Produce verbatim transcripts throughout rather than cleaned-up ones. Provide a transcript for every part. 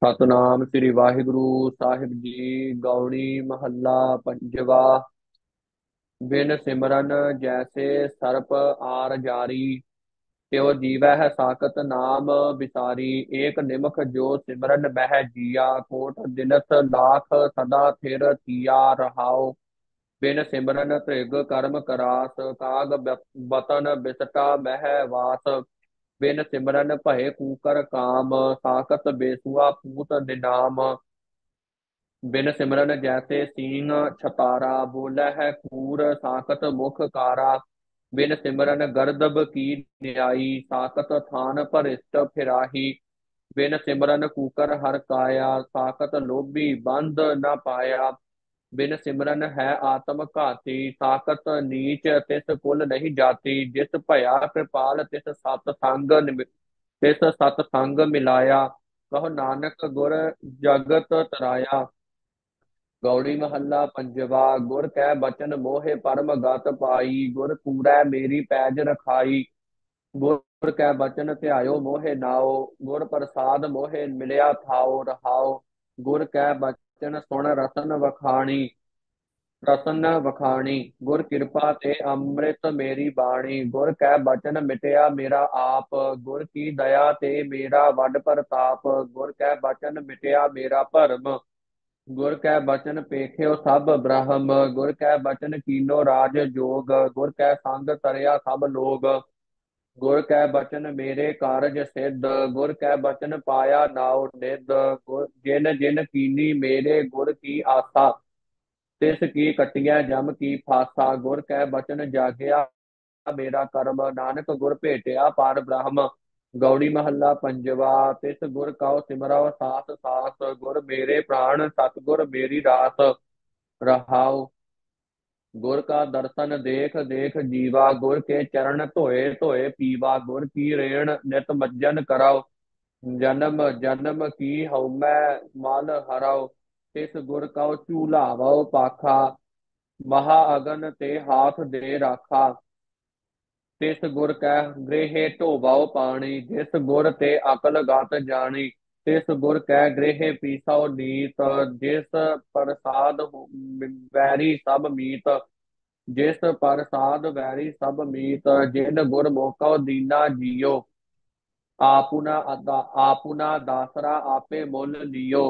सतनाम श्री वाहिगुरु साहिब जी। गौड़ी महल्ला पंजवा। बिन सिमरन जैसे सर्प आर जारी, त्यो जीवै साकत नाम बिसारी। एक निमख जो सिमरन बह जिया, कोट दिनत लाख सदा थिर थिया रहाओ। बिन सिमरन त्रिग कर्म करास, काग बतन बिसटा मह वास। बिन सिमरन भय कूकर काम, साकत बेसुआ पूत निनाम। बिन सिमरन जैसे सींग छतारा, बोले है खूर साकत मुख कारा। बिन सिमरन गर्दब की न्यायी, साकत थान परिष्ट फिराही। बिन सिमरन कूकर हर काया, साकत लोभी बंद न पाया। बिन सिमरन है आत्म घाती, साकत नीच तिस कुल नहीं जाती। जिस भया कृपाल तिस सत संग निमि- तिस सत संग मिलाया। कहो नानक गुर जगत तराया। गौड़ी महल्ला पंजवा। गुर कै बचन मोहे परम गत पाई, गुर कूरै मेरी पैज रखाई। गुर कै बचन ध्यायो मोहे नाओ, गुर प्रसाद मोहे मिलया थाओ रहाओ। गुर कै बचन सुन रतन वखाणी, रतन वखाणी। गुर कृपा ते अमृत मेरी बाणी, गुर कै बचन मिटया मेरा आप। गुर की दया ते मेरा वड प्रताप, गुर कै बचन मिटया मेरा भरम। गुर कै बचन पेख्यो सब ब्रह्म, गुर कै बचन कीनो राज जोग। गुर कै संग तरया सब लोग, गुर कै बचन मेरे कारज सिद्ध। गुर कै बचन पाया नाउ निध। गुर जिन जिन कीनी मेरे गुर की आस्था, तिस की कटिया जम की फासा। गुर कै बचन जागया मेरा कर्म, नानक गुर भेटिया पार ब्रह्म। गौड़ी महल्ला पंजवा। तिस गुर कौ सिमरौ सास सास, गुर मेरे प्राण सतगुर मेरी रास रहाउ। गुर का दर्शन देख देख जीवा, गुर के चरण धोए धोए पीवा। गुर की रेण नित मज्जन करौ, जन्म जन्म की हउमै मल हरौ। तिस गुर कौ झूलावो पाखा, महा अगन ते हाथ दे राखा। तिस गुर कै गृह ढोबाओ पानी, जिस गुर ते अकल गत जानी। तिस गुर कै गृह पीसौ नीत, जिस प्रसाद वैरी सब मीत। जिस प्रसाद वैरी सब मीत, जिन गुर मोकौ दीना जियो। आपुना अदा आपुना दासरा आपे मोल लियो,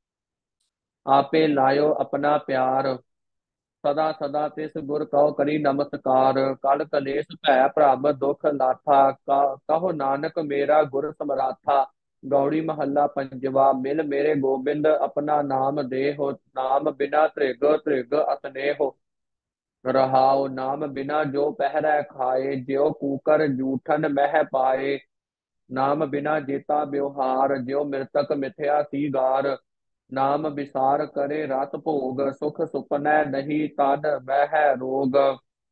आपे लायो अपना प्यार। सदा सदा तिस गुर कहो करी नमस्कार, कल कलेश भै भ्रम दुख लाथा। क- कहो नानक मेरा गुर समराथा। गौड़ी महल्ला पंजवा। मिल मेरे गोबिंद अपना नाम देहो, नाम बिना त्रिग त्रिग असनेहो। रहाओ नाम बिना जो पहरै खाए, ज्यो कूकर जूठन मह पाए। नाम बिना जेता ब्योहार, ज्यो मृतक मिथ्या सीगार। नाम विसार करे रत भोग, सुख सुपनै नहीं तन वह रोग।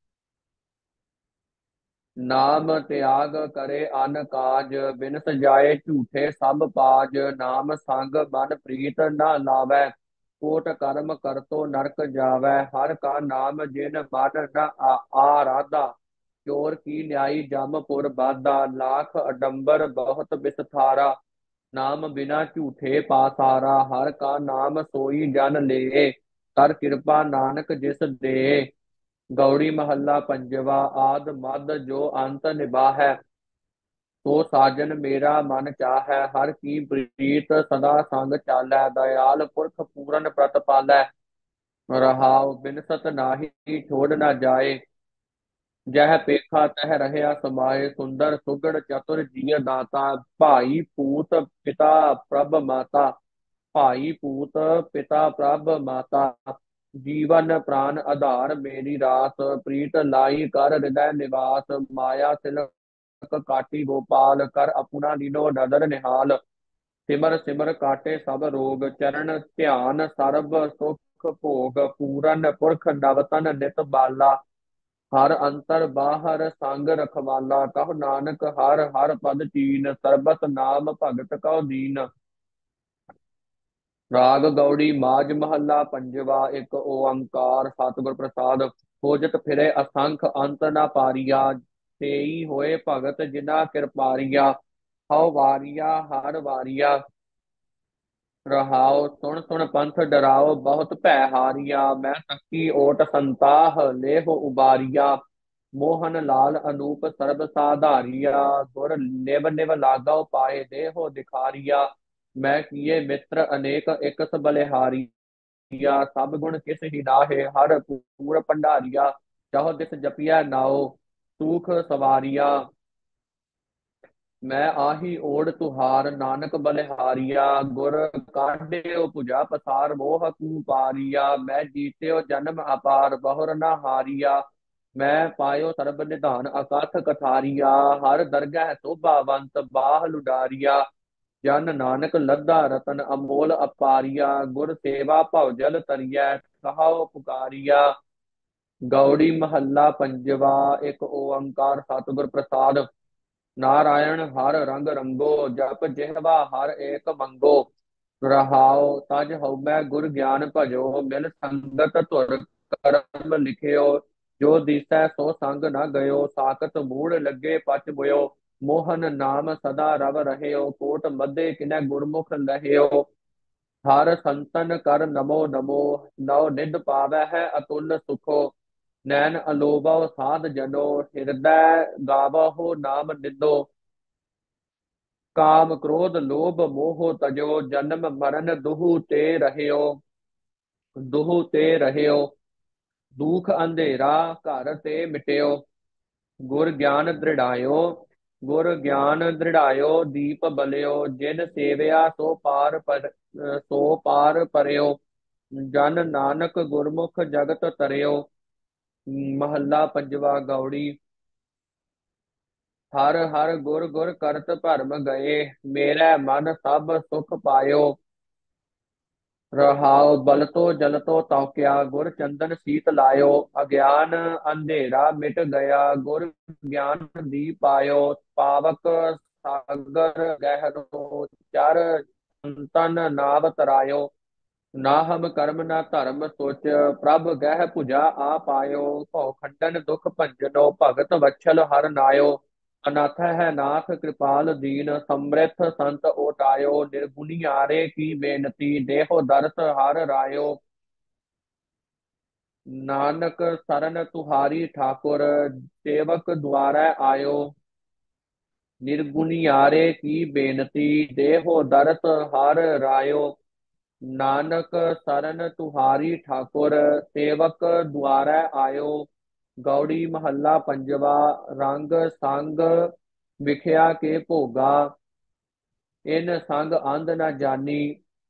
नाम त्याग करे अन काज, बिन सजाए झूठे सब पाज। नाम संग मन प्रीत न लावै, कोट कर्म करतो नरक जावै। हर का नाम जिन मन न आ- आराधा, चोर की न्यायी जमपुर बाधा। लाख अडंबर बहुत बिसथारा, नाम बिना झूठे पासारा। हर का नाम सोई जन ले, कर कृपा नानक जिस दे। गौड़ी महल्ला पंजवा। आद मद जो अंत निभाहै, तो साजन मेरा मन चाहै। हर की प्रीत सदा संग चालै, दयाल पुरख पूरन प्रतपालै। रहाउ बिनसत नाहि छोड़ न जाए, जह पेखा तह रहया समाये। सुंदर सुगड़ चतुर जिय दाता, भाई पूत पिता प्रभ माता। भाई पूत पिता प्रभ माता, जीवन प्राण आधार मेरी रास। प्रीत लाई कर हृदय निवास, माया तिलक काटी गोपाल। कर अपना दीनो नदर निहाल, सिमर सिमर काटे सब रोग। चरण ध्यान सर्ब सुख भोग, पूरन पुरख नवतन नित बाला। हर अंतर बाहर संग रखवाला। कहो नानक हर हर पद चीन, सरबत नाम भगत कौ दीन। राग गौड़ी माज महल्ला पंजवा। एक ओंकार सतिगुर प्रसाद। खोजत फिरे असंख अंत न पारिया, तेई होए भगत जिना कृपारिया। हौ वारिया हर वारिया, रहाओ सुन सुन पंथ डराओ बहुत भै हारिया। मैं तकी ओट संताह लेह उबारिया। मोहन लाल अनूप सर्ब साधारिया। गुर निव निव लागो पाए देहो दिखारिया। मैं किए मित्र अनेक इकस बलिहारिया। सब गुण किस ही नाहे हर पूर भंडारिया। चहो दिस जपिया नाओ सूख सवारिया। मैं आही ओढ़ तुहार नानक बलिहारिया। गुर काढ़ियो भुजा पसार मोह पारिया। मैं जीत्यो जन्म अपार बहुर न हारिया। मैं पायो सर्ब निधान अकथ कथारिया। हर दरगह शोभावंत बाह लुडारिया। जन नानक लद्दा रतन अमोल अपारिया। गुर सेवा भवजल तरिया कहाओ पुकारिया। गौड़ी महल्ला पंजवा। एक ओंकार सतगुर प्रसाद। नारायण हर रंग रंगो जप जिह्वा हर एक मंगो। रहाओ तज हउमੈ गुर ज्ञान भजो मिल संगत धुर करम लिखियो। जो दिसै सो संग न गयो साकत मूढ़ लगे पच बुयो। मोहन नाम सदा रव रहयो कोट मध्य किनै गुरमुख लहयो। हर संतन कर नमो नमो नव निध पावै है अतुल सुखो। नैन अलोभव साध जनो हृदय गावहो नाम निधो। काम क्रोध लोभ मोह तजो जन्म मरण दुहु ते रहयो। दुहु ते रहयो दुख अंधेरा घर ते मिटयो। गुर ज्ञान दृढ़ायो गुर ज्ञान दृढ़ायो दीप बलियो। जिन सेवया सो पार पर सो पार परयो। जन नानक गुरमुख जगत तरयो। महला पंजवा गौड़ी। हर हर गुर गुर करत भरम गए। मेरा मन सब सुख पायो। रहाओ बल तो जल तो तौक्या गुर चंदन शीत लायो। अज्ञान अंधेरा मिट गया गुर ज्ञान दीप आयो। पावक सागर गहरो चर संतन नाव तरायो। ना हम कर्म ना धर्म सोच प्रभ गह भुजा आ पायो। भौ खंडन दुख भंजनो भगत वत्सल हर नायो। अनाथ है नाथ कृपाल दीन समृथ संत ओटायो। निर्गुनियारे की बेनती देहो दरस हर रायो। नानक सरन तुहारी ठाकुर सेवक द्वारा आयो। निर्गुनियारे की बेनती देहो दरस हर रायो। नानक सरन तुहारी ठाकुर सेवक द्वारा आयो। गौड़ी महल्ला पंजवा। रंग संग विखया के भोगा। इन संग अंध न जानी।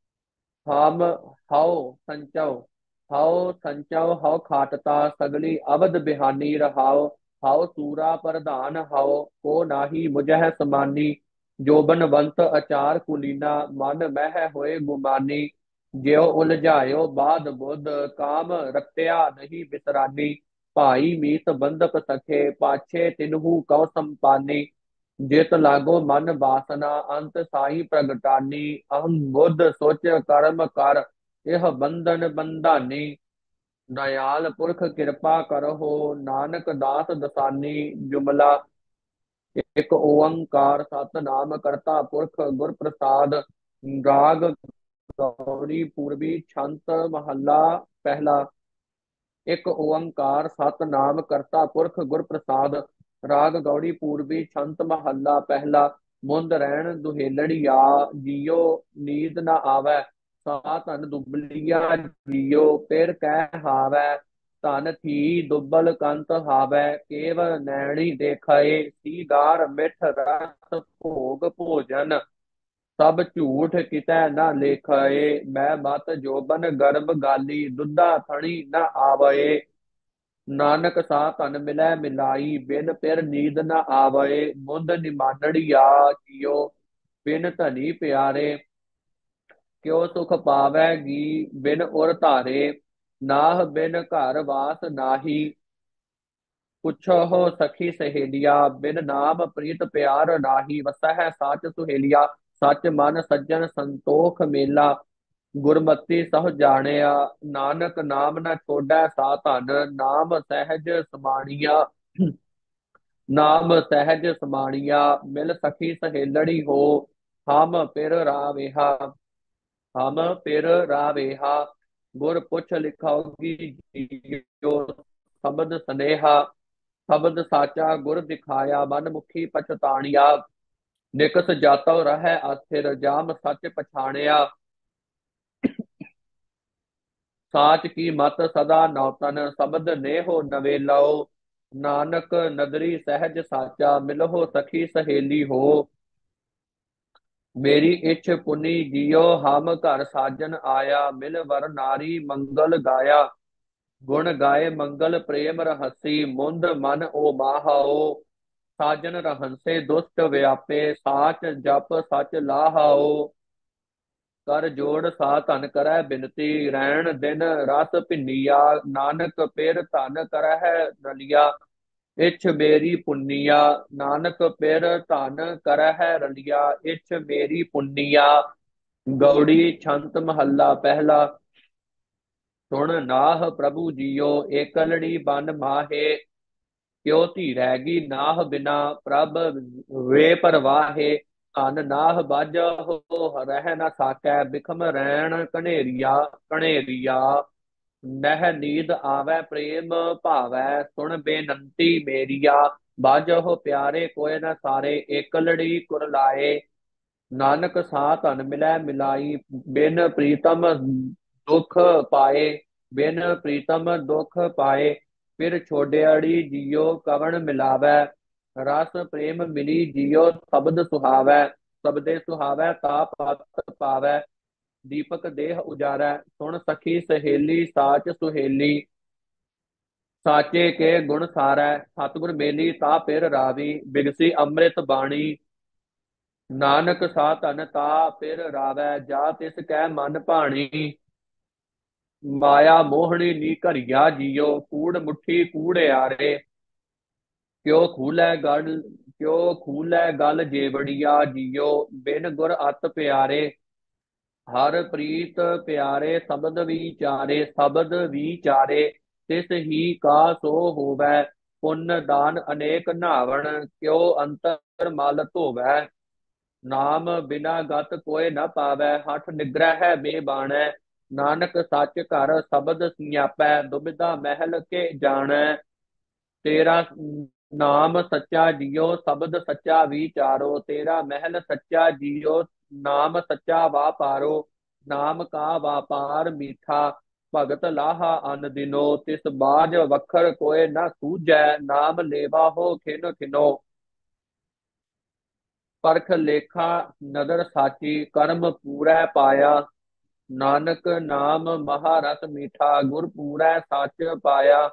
हम हौ संचौ हौ संचौ हौ खाटता सगली अवध बिहानी। रहाओ हौ सूरा प्रधान हौ को नाही मुझह समानी। जोबनवंत अचार कुलीना मन मह होए गुमानी। ज्यो उलझायो बाध बुध काम रखया नहीं बिसरानी। भाई मीत बंधप सखे पाछे तिन्हु कौ संपानी। जित लागो मन वासना अंत साई प्रगटानी। अहम बुद्ध सोच कर्म कर यह बंधन बंधानी। दयाल पुरख कृपा करहो नानक दास दसानी। जुमला एक ओंकार सतनाम करता पुरख गुर प्रसाद। राग गौरी पूर्वी छंत महला पहला। एक ओंकार सतनाम करता पुरख गुर प्रसाद। राग गौड़ी पूर्वी छंत महला पहला। मुंद रहन दुहेलड़िया जियो नींद न आवे। सा धन दुबलिया जियो फिर कह हावै। धन थी दुबल कंत हावै केव नैणी देखए। सीगार मिठ रस भोग भोजन सब झूठ कितै न लेखए। मैं मत जोबन गर्भ गाली दुधा थणी न आवए। नानक सा धन मिलै मिलाई बिन फिर नींद न आवए। मुंद निमानड़िया जियो बिन धनी प्यारे। क्यों सुख पावैगी बिन उर धारे। नाह बिन घर वास नाही। पुछो सखी सहेलिया बिन नाम प्रीत प्यार नाही। वसै साच सुहेलिया सच मन सज्जन संतोख मेला। गुरमति सह जानिया नानक नाम न छोड़ै सा धन। नाम सहज समाणिया नाम सहज समाणिया। मिल सखी सहेलड़ी हो हम पिर रावेहा। हम फिर रावेहा। गुर पुछ लिखाओगी जियो शब्द स्नेहा। शब्द साचा गुर दिखाया मन मुखी पछताणिया। निकस जातो रह अस्थिर जाम सच पछाणिया। साच की मत सदा नौतन शब्द नेहो नवेलो। नानक नदरी सहज साचा मिलहो सखी सहेली हो। मेरी इच्छ पुनि जियो हम घर साजन आया। मिल वर नारी मंगल गाया। गुण गाए मंगल प्रेम रहसी मुंद मन ओ माहओ। साजन रहंसे दुष्ट व्यापे साच जप सच लाहओ। कर जोड़ सा धन करੈ बिनती रैण दिन रस भिन्निया। नानक पिर धन करਹਿ रलिया इच्छ मेरी पुन्निया। नानक पिर धन करਹਿ रलिया इच्छ मेरी पुन्निया। गौड़ी छंत महला पहला। सुन नाह प्रभु जियो एकलड़ी बन माहे। क्यों धीरैगी नाह बिना प्रभ वे परवाहे। ਧਨ ਨਾਹ ਬਾਝਹੁ ਰਹਿ ਨ ਸਾਕੈ ਬਿਖਮ ਰੈਣ ਕਨੇਰੀਆ ਕਣੇਰੀਆ। ਨਹਿ ਨੀਂਦ ਆਵੈ ਪ੍ਰੇਮ ਭਾਵੈ ਸੁਣ ਬੇਨੰਤੀ ਮੇਰੀਆ। ਬਾਝਹੁ ਪਿਆਰੇ ਕੋਇ ਨ ਸਾਰੇ ਏਕਲੜੀ ਕੁਰਲਾਏ। ਨਾਨਕ ਸਾ ਧਨ ਮਿਲੈ ਮਿਲਾਈ ਬਿਨ ਪ੍ਰੀਤਮ ਦੁਖ ਪਾਏ। ਬਿਨ ਪ੍ਰੀਤਮ ਦੁਖ ਪਾਏ ਫਿਰ ਛੋਡਿਆੜੀ ਜੀਓ ਕਵਣ ਮਿਲਾਵੈ। ਰਸ ਪ੍ਰੇਮ ਮਿਲੀ ਜੀਓ ਸ਼ਬਦ ਸੁਹਾਵੈ। ਸ਼ਬਦੇ ਸੁਹਾਵੈ ਤਾ ਪਤ ਪਾਵੈ। ਦੀਪਕ ਦੇਹ ਉਜਾਰੈ ਸੁਣ ਸਖੀ ਸਹੇਲੀ ਸਾਚ ਸੁਹੇਲੀ। ਸਾਚੇ ਕੇ ਗੁਣ ਸਾਰੈ ਸਤਿਗੁਰ ਮੇਲੀ ਤਾ ਪਿਰ ਰਾਵੀ। ਬਿਗਸੀ ਅੰਮ੍ਰਿਤ ਬਾਣੀ ਨਾਨਕ ਸਾ ਧਨ ਤਾ ਪਿਰ ਰਾਵੈ। ਜਾ ਤਿਸ ਕੈ ਮਨ ਭਾਣੀ। ਮਾਇਆ ਮੋਹਣੀ ਨੀ ਘਰਿਆ ਜੀਓ ਕੂੜ ਮੁੱਠੀ ਕੂੜਿਆਰੇ। ਕਿਉ ਖੂਲੈ ਗਲ ਕਿਉ ਖੂਲੈ ਗਲ ਜੇਵੜੀਆ ਜੀਓ ਬਿਨ ਗੁਰ ਅਤ ਪਿਆਰੇ। ਹਰ ਪ੍ਰੀਤ ਪਿਆਰੇ ਸ਼ਬਦ ਵਿਚਾਰੇ ਸ਼ਬਦ ਵਿਚਾਰੇ। ਤਿਸ ਹੀ ਕਾ ਸੋ ਹੋਵੈ ਪੁੰਨ ਦਾਨ ਅਨੇਕ ਨਾਵਣ। ਕਿਉ ਅੰਤਰ ਮਲ ਧੋਵੈ ਨਾਮ ਬਿਨਾ ਗਤ ਕੋਇ ਨ ਪਾਵੈ। ਹਠ ਨਿਗ੍ਰਹਿ ਬੇਬਾਣੈ ਨਾਨਕ ਸੱਚ ਘਰ ਸ਼ਬਦ ਸਿਆਪੈ। ਦੁਬਿਧਾ ਮਹਿਲ ਕੇ ਜਾਣੈ ਤੇਰਾ ਨਾਮ ਸੱਚਾ ਜੀਓ ਸ਼ਬਦ ਸੱਚਾ ਵਿਚਾਰੋ। ਤੇਰਾ ਮਹਿਲ ਸੱਚਾ ਜੀਓ ਨਾਮ ਸੱਚਾ ਵਾਪਾਰੋ। ਨਾਮ ਕਾ ਵਾਪਾਰ ਮੀਠਾ ਭਗਤ ਲਾਹਾ ਅਨ ਦਿਨੋ। ਤਿਸ ਬਾਝ ਵਖਰ ਕੋਇ ਨ ਸੂਝੈ ਨਾਮ ਲੇਵਾ ਹੋ ਖਿਨ ਖਿਨੋ। ਪਰਖ ਲੇਖਾ ਨਦਰ ਸਾਚੀ ਕਰਮ ਪੂਰੈ ਪਾਇਆ। ਨਾਨਕ ਨਾਮ ਮਹਾਰਸ ਮੀਠਾ ਗੁਰ ਪੂਰੈ ਸੱਚ ਪਾਇਆ।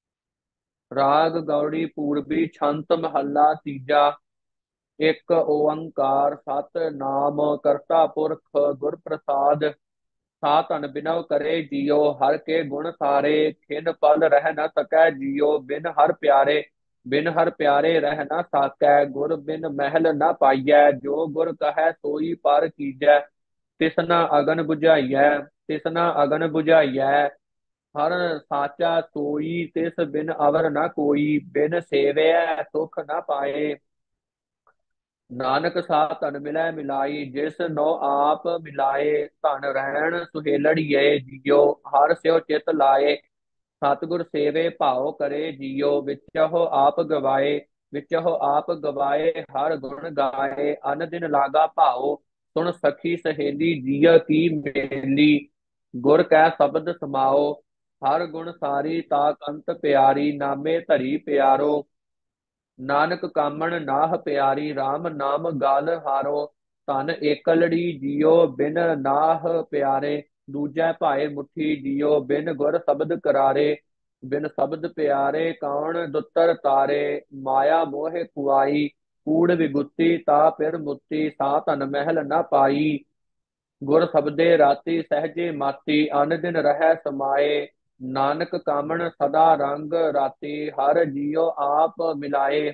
ਰਾਗ ਗੌੜੀ ਪੂਰਬੀ ਛੰਤ ਮਹੱਲਾ ਤੀਜਾ। ਇੱਕ ਓੰਕਾਰ ਸਤ ਨਾਮ ਕਰਤਾ ਪੁਰਖ ਗੁਰ ਪ੍ਰਸਾਦ। ਸਾ ਧਨ ਬਿਨਵ ਕਰੇ ਜੀਓ ਹਰ ਕੇ ਗੁਣ ਸਾਰੇ। ਖਿਨ ਪਲ ਰਹਿ ਨ ਸਕੈ ਜੀਓ ਬਿਨ ਹਰ ਪਿਆਰੇ। ਬਿਨ ਹਰ ਪਿਆਰੇ ਰਹਿ ਨ ਸਾਕੈ ਗੁਰ ਬਿਨ ਮਹਿਲ ਨ ਪਾਈਐ। ਜੋ ਗੁਰ ਕਹੈ ਸੋਈ ਪਰ ਕੀਜੈ ਤਿਸਨਾ ਅਗਨ ਬੁਝਾਈਐ। ਤਿਸਨਾ ਅਗਨ ਬੁਝਾਈਐ ਹਰ ਸਾਚਾ ਸੋਈ ਤਿਸ ਬਿਨ ਅਵਰ ਨ ਕੋਈ। ਬਿਨ ਸੇਵਿਐ ਸੁਖ ਨ ਪਾਏ ਨਾਨਕ ਸਾ ਧਨ ਮਿਲੈ ਮਿਲਾਈ। ਜਿਸ ਨੋ ਆਪ ਮਿਲਾਏ ਧਨ ਰਹਿਣ ਸੁਹੇਲੜੀਏ ਜੀਓ ਹਰ ਸਿਓ ਚਿਤ ਲਾਏ। ਸਤਿਗੁਰ ਸੇਵੇ ਭਾਉ ਕਰੇ ਜੀਓ ਵਿਚਹੁ ਆਪ ਗਵਾਏ। ਵਿਚਹੁ ਆਪ ਗਵਾਏ ਹਰ ਗੁਣ ਗਾਏ ਅਨ ਦਿਨ ਲਾਗਾ ਭਾਉ। ਸੁਣ ਸਖੀ ਸਹੇਲੀ ਜੀਅ ਕੀ ਮੇਲੀ ਗੁਰ ਕੈ ਸ਼ਬਦ ਸਮਾਓ। ਹਰ ਗੁਣ ਸਾਰੀ ਤਾ ਕੰਤ ਪਿਆਰੀ ਨਾਮੇ ਧਰੀ ਪਿਆਰੋ। ਨਾਨਕ ਕਾਮਣ ਨਾਹ ਪਿਆਰੀ RAM ਨਾਮ ਗਲ ਹਾਰੋ। ਧਨ ਏਕਲੜੀ ਜੀਓ ਬਿਨ ਨਾਹ ਪਿਆਰੇ। ਦੂਜੈ ਭਾਏ ਮੁਠੀ ਜੀਓ ਬਿਨ ਗੁਰ ਸ਼ਬਦ ਕਰਾਰੇ। ਬਿਨ ਸ਼ਬਦ ਪਿਆਰੇ ਕੌਣ ਦੁੱਤਰ ਤਾਰੇ। ਮਾਇਆ ਮੋਹਿ ਖੁਆਈ ਕੂੜ ਵਿਗੁਤੀ ਤਾ ਪਿਰ ਮੁਤੀ। ਸਾ ਧਨ ਮਹਿਲ ਨ ਪਾਈ ਗੁਰ ਸ਼ਬਦੇ ਰਾਤੀ ਸਹਜੇ ਮਾਤੀ। ਅਨ ਦਿਨ ਰਹਿ ਸਮਾਏ ਨਾਨਕ ਕਾਮਣ ਸਦਾ ਰੰਗ ਰਾਤੀ। ਹਰ ਜੀਓ ਆਪ ਮਿਲਾਏ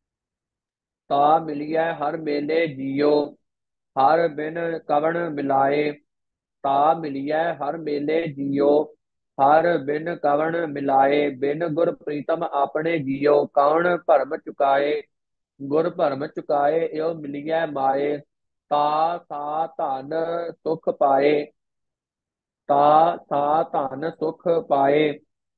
ਤਾ ਮਿਲਿਐ ਹਰ ਮੇਲੇ ਜੀਓ। ਹਰ ਬਿਨ ਕਵਣ ਮਿਲਾਏ ਤਾ ਮਿਲਿਐ ਹਰ ਮੇਲੇ ਜੀਓ। ਹਰ ਬਿਨ ਕਵਣ ਮਿਲਾਏ ਬਿਨ ਗੁਰ ਪ੍ਰੀਤਮ ਆਪਣੇ ਜੀਓ। ਕੌਣ ਭਰਮ ਚੁਕਾਏ ਗੁਰ ਭਰਮ ਚੁਕਾਏ ਇਉ ਮਿਲਿਐ ਮਾਏ। ਤਾ ਸਾ ਧਨ ਸੁਖ ਪਾਏ ਤਾ ਤਾ ਧਨ ਸੁਖ ਪਾਏ।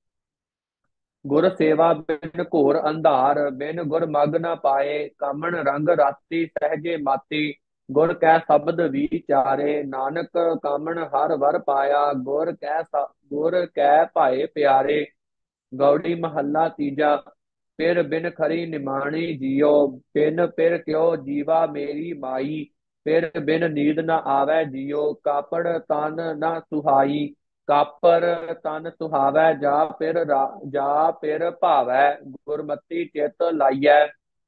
ਗੁਰ ਸੇਵਾ ਬਿਨ ਘੋਰ ਅੰਧਾਰ, ਬਿਨ ਗੁਰ ਮਗ ਨ ਪਾਏ। ਕਾਮਣ ਰੰਗ ਰਾਤੀ ਸਹਿਜੇ ਮਾਤੀ, ਗੁਰ ਕੈ ਸ਼ਬਦ ਵਿਚਾਰੇ। ਨਾਨਕ ਕਾਮਣ ਹਰ ਵਰ ਪਾਇਆ, ਗੁਰ ਕੈ ਸ- ਗੁਰ ਕੈ ਭਾਏ ਪਿਆਰੇ। ਗੌੜੀ ਮਹੱਲਾ ਤੀਜਾ। ਪਿਰ ਬਿਨ ਖਰੀ ਨਿਮਾਣੀ ਜੀਉ, ਬਿਨ ਪਿਰ ਕਿਉ ਜੀਵਾ ਮੇਰੀ ਮਾਈ। ਪਿਰ ਬਿਨ ਨੀਂਦ ਨ ਆਵੈ ਜੀਉ, ਕਾਪੜ ਤਨ ਨ ਸੁਹਾਈ। ਕਾਪਰ ਤਨ ਸੁਹਾਵੈ ਜਾ ਪਿਰ ਰਾ- ਜਾ ਪਿਰ ਭਾਵੈ। ਗੁਰਮਤੀ ਚਿਤ ਲਾਈਐ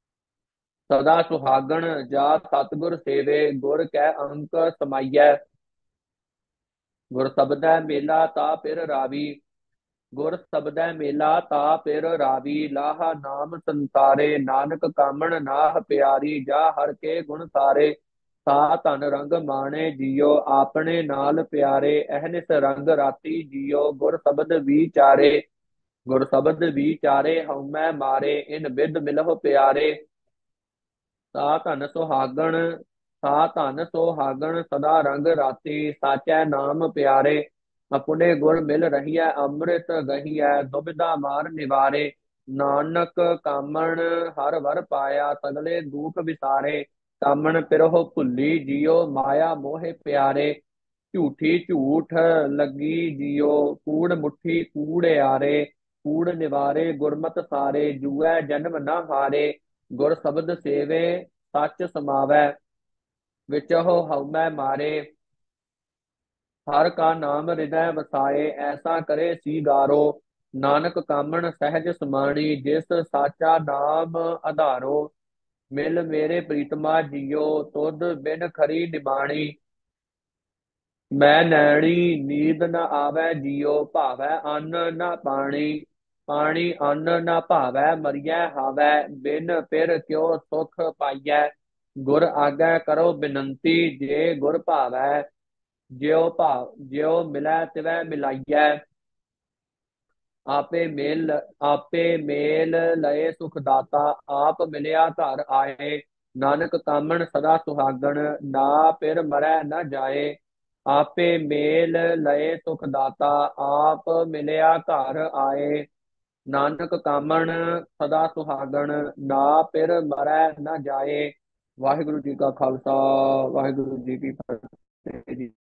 ਸਦਾ ਸੁਹਾਗਣ, ਜਾ ਸਤਿਗੁਰ ਸੇਵੇ। ਗੁਰ ਕੈ ਅੰਕ ਸਮਾਈਐ। ਗੁਰ ਸਬਦੈ ਮੇਲਾ ਤਾ ਪਿਰ ਰਾਵੀ, ਗੁਰ ਸਬਦੈ ਮੇਲਾ ਤਾ ਪਿਰ ਰਾਵੀ। ਲਾਹਾ ਨਾਮ ਸੰਸਾਰੇ, ਨਾਨਕ ਕਾਮਣ ਨਾਹ ਪਿਆਰੀ। ਜਾ ਹਰ ਕੇ ਗੁਣ ਸਾਰੇ, ਤਾ ਧਨ ਰੰਗ ਮਾਣੇ ਜੀਉ। ਆਪਣੇ ਨਾਲ ਪਿਆਰੇ, ਅਹਨਿਸ ਰੰਗ ਰਾਤੀ ਜੀਉ। ਗੁਰ ਸ਼ਬਦ ਵਿਚਾਰੇ, ਗੁਰ ਸ਼ਬਦ ਵਿਚਾਰੇ। ਹਉਮੈ ਮਾਰੇ, ਇਨ ਬਿਧ ਮਿਲਹੁ ਪਿਆਰੇ। ਤਾ ਧਨ ਸੁਹਾਗਣ, ਤਾ ਧਨ ਸੁਹਾਗਣ ਸਦਾ ਰੰਗ ਰਾਤੀ। ਸਾਚੈ ਨਾਮ ਪਿਆਰੇ, ਆਪਣੇ ਗੁਰ ਮਿਲ ਰਹੀਐ। ਅੰਮ੍ਰਿਤ ਗਹੀਐ, ਦੁਬਿਧਾ ਮਾਰ ਨਿਵਾਰੇ। ਨਾਨਕ ਕਾਮਣ ਹਰ ਵਰ ਪਾਇਆ, ਸਗਲੇ ਦੁਖ ਵਿਸਾਰੇ। ਕਾਮਣ ਪਿਰਹੁ ਭੁੱਲੀ ਜੀਉ, ਮਾਇਆ ਮੋਹਿ ਪਿਆਰੇ। ਝੂਠੀ ਝੂਠ ਲੱਗੀ ਜੀਉ, ਕੂੜ ਮੁੱਠੀ ਕੂੜਿਆਰੇ। ਕੂੜ ਨਿਵਾਰੇ ਗੁਰਮਤਿ ਸਾਰੇ, ਜੂਐ ਜਨਮ ਨ ਹਾਰੇ। ਗੁਰ ਸ਼ਬਦ ਸੇਵੇ ਸੱਚ ਸਮਾਵੈ, ਵਿਚਹੁ ਹਉਮੈ ਮਾਰੇ। ਹਰ ਕਾ ਨਾਮ ਹਿਰਦੈ ਵਸਾਏ, ਐਸਾ ਕਰੇ ਸੀਗਾਰੋ। ਨਾਨਕ ਕਾਮਣ ਸਹਿਜ ਸਮਾਣੀ, ਜਿਸ ਸਾਚਾ ਨਾਮ ਆਧਾਰੋ। ਮਿਲ ਮੇਰੇ ਪ੍ਰੀਤਮਾ ਜੀਉ, ਤੁਧ ਬਿਨ ਖਰੀ ਨਿਮਾਣੀ। ਮੈਂ ਨੈਣੀ ਨੀਂਦ ਨ ਆਵੈ ਜੀਉ, ਭਾਵੈ ਅੰਨ ਨ ਪਾਣੀ। ਪਾਣੀ ਅੰਨ ਨ ਭਾਵੈ, ਮਰੀਐ ਹਾਵੈ। ਬਿਨ ਪਿਰ ਕਿਉ ਸੁਖ ਪਾਈਐ। ਗੁਰ ਆਗੈ ਕਰੋ ਬਿਨੰਤੀ, ਜੇ ਗੁਰ ਭਾਵੈ। ਜਿਉ ਭਾਵ ਜਿਉ ਮਿਲੈ ਤਿਵੈ ਮਿਲਾਈਐ। ਆਪੇ ਮੇਲ ਆਪੇ ਮੇਲ ਲਏ ਸੁਖ ਦਾਤਾ, ਆਪ ਮਿਲਿਆ ਘਰ ਆਏ। ਨਾਨਕ ਕਾਮਣ ਸਦਾ ਸੁਹਾਗਣ, ਨਾ ਪਿਰ ਮਰੈ ਨ ਜਾਏ। ਆਪੇ ਮੇਲ ਲਏ ਸੁਖ ਦਾਤਾ, ਆਪ ਮਿਲਿਆ ਘਰ ਆਏ। ਨਾਨਕ ਕਾਮਣ ਸਦਾ ਸੁਹਾਗਣ, ਨਾ ਪਿਰ ਮਰੈ ਨ ਜਾਏ। ਵਾਹਿਗੁਰੂ ਜੀ ਕਾ ਖਾਲਸਾ, ਵਾਹਿਗੁਰੂ ਜੀ ਕੀ ਫਤਿਹ ਜੀ।